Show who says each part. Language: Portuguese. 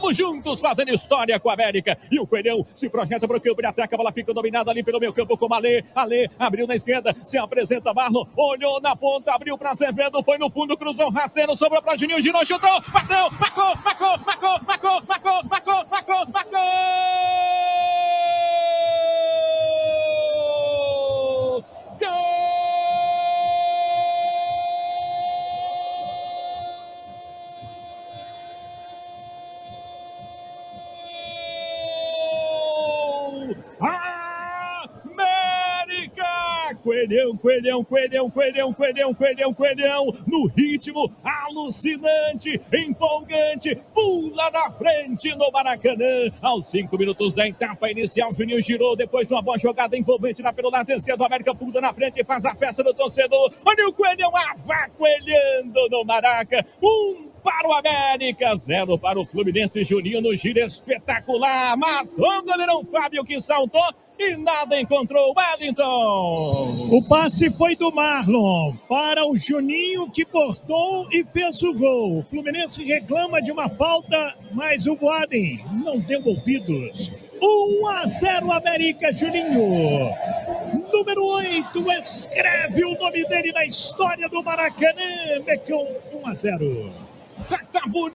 Speaker 1: Vamos juntos fazendo história com a América. E o Coelhão se projeta para o campo de ataque. A bola fica dominada ali pelo meio campo com o Alê. Alê abriu na esquerda, se apresenta Marlon. Olhou na ponta, abriu para Azevedo. Foi no fundo, cruzou rasteiro, sobrou para Juninho. Girou, chutou, bateu, marcou. América! Coelhão, no ritmo alucinante, empolgante, pula da frente no Maracanã. Aos 5 minutos da etapa inicial, Juninho girou, depois de uma boa jogada envolvente lá pelo lado esquerdo, a América pula na frente e faz a festa do torcedor. Olha o Coelhão avacoelhando no Maraca. Para o América, 0 para o Fluminense. Juninho no giro espetacular, matou o goleirão Fábio que saltou e nada encontrou o Wellington.
Speaker 2: O passe foi do Marlon para o Juninho que cortou e fez o gol. O Fluminense reclama de uma falta, mas o Boadem não deu ouvidos. 1-0 América, Juninho. Número 8, escreve o nome dele na história do Maracanã. Mecão 1-0.
Speaker 1: Tá bonito.